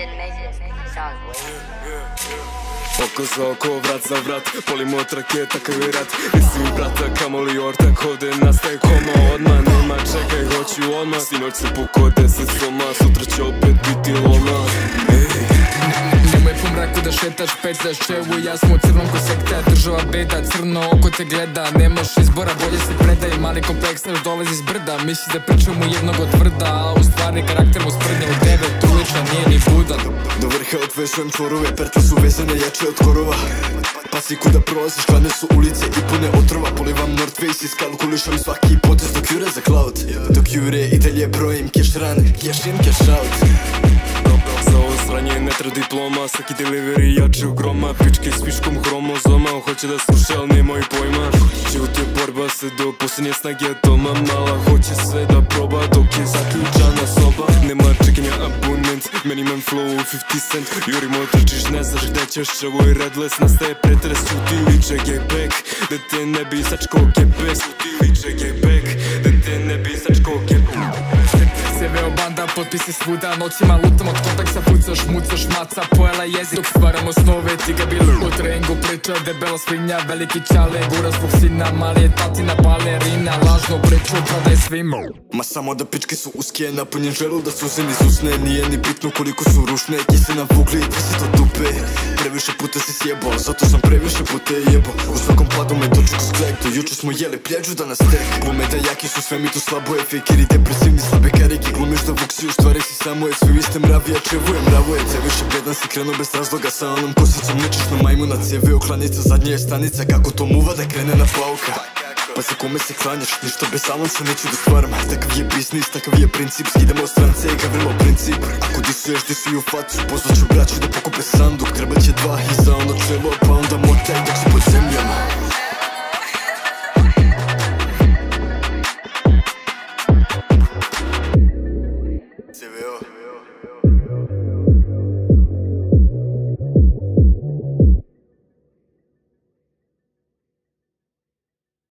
Oko za oko, vrat za vrat, polimo od raketa kao i rat. Nisi mi brata, kamoli ortak, ovde nastaje koma odmah. Nema čekaj, hoću odmah. Sinoć se pukao 10 soma, sutra će opet biti loma. Nemoj po mraku da šetaš, pecdaš čevu, ja smo u crnom ko sekta. Država beda, crno oko te gleda, nemaš izbora, bolje se predaj. Mali kompleks naš dolazi s brda, misli da pričam u jednog od tvrda, a u stvari karakter mu sprnja u 9, uličan nije ni budan. Do vrha odvezujem čvorove, pertle su vezane jače od korova. Pasi kuda prolaziš, hladne su ulice i pune otrova. Polivam North Face, iskalkulišam svaki potez dok jure za cloud. Dok jure i dalje brojim cash run, cash in, cash out. Za ovo sranje ne treba diploma, svaki delivery jače u groma. Pičke s viškom hromozoma, hoće da sluša, ali nemoj pojma. Život je borba se do posljednje snage atoma. Mala hoće sve da proba dok je zaključana soba. Nema čekanja abundance, meni imam flow 50 cent. Jurimo trčiš, ne znaš gde ćeš, ovo je redless. Nastaje pretres, uti liče gayback, da te ne bi sačko kepes. Uti liče gayback, da te ne bi sačko kepes. Seveo banda, potpisi svuda, noćima lutam od kontaksa, pucaš, mucaš, maca, pojela jezik. Dok stvaramo snove, ti ga bilo u treningu priča, debela svinja, veliki čale, gura svog sina, mali je tatina balerina, lažno priču, prodaj svima. Ma samo da pičke su uske, napunjen želul da suze niz usne. Nije ni bitno koliko su rušne, kise na vugli, ti si to dupe. Previše puta si sjebao, zato sam previše puta jebao. U svakom padu me doček uz klek, do juče smo jeli pljeđu danas tek. Glume da jaki su, sve mi to slabo je, fejkeri depresivni, slabe karike. Glumiš da vuksi, u stvari si samo je, svi vi ste mravi, a čevo je mravo je. Te više bedan si krenuo bez razloga, sa onom kosicom nečešno majmuna. CV oklanica, zadnja je stanica, kako to muva da krene na plavka. Pa za kome se klanjaš, ništa bez avansa neću da stvaram. Takav je biznis, takav je princip, skidamo strance i gavrilo princip. Ako disuješ, disuj u facu, pozvat ću braću da pokupe sanduk. Treba će dva i za ono čelo, pa onda motaj dok si pod zemljama.